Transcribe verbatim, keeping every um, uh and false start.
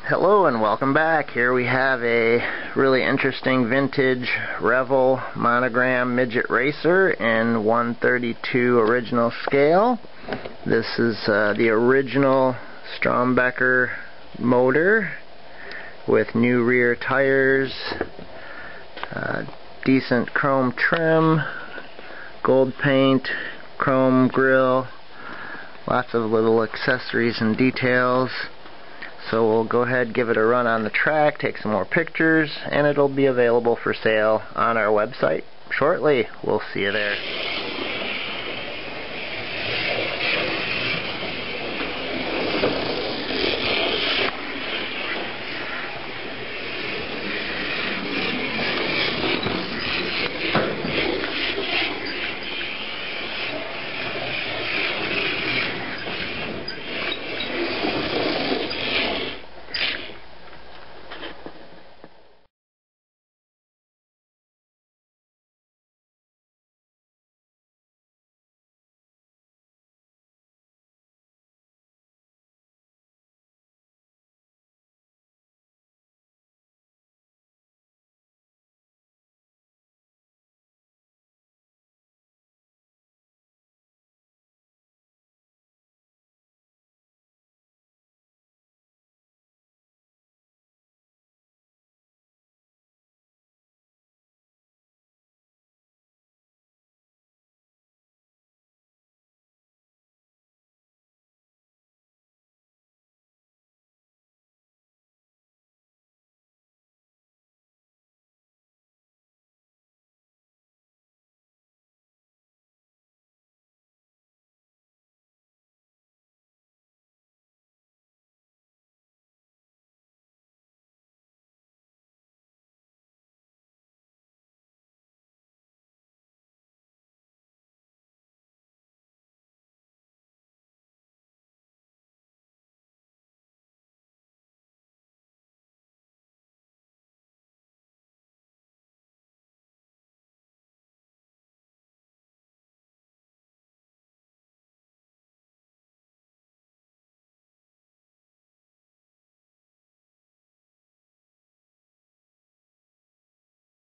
Hello and welcome back. Here we have a really interesting vintage Revell monogram midget racer in one thirty-two original scale. This is uh, the original Strombecker motor with new rear tires, uh, decent chrome trim, gold paint, chrome grille, lots of little accessories and details. So we'll go ahead, give it a run on the track, take some more pictures, and it'll be available for sale on our website shortly. We'll see you there.